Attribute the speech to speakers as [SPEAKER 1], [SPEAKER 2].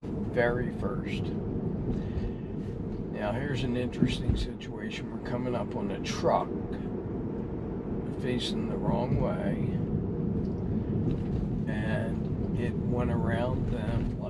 [SPEAKER 1] very first. Now here's an interesting situation. We're coming up on a truck facing the wrong way, and it went around them